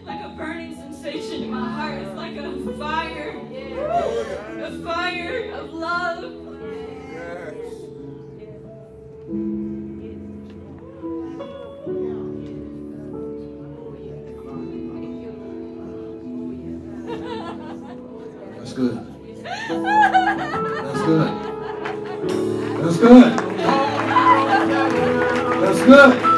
like a burning sensation in my heart. It's like a fire of love. That's good. That's good. That's good. That's good.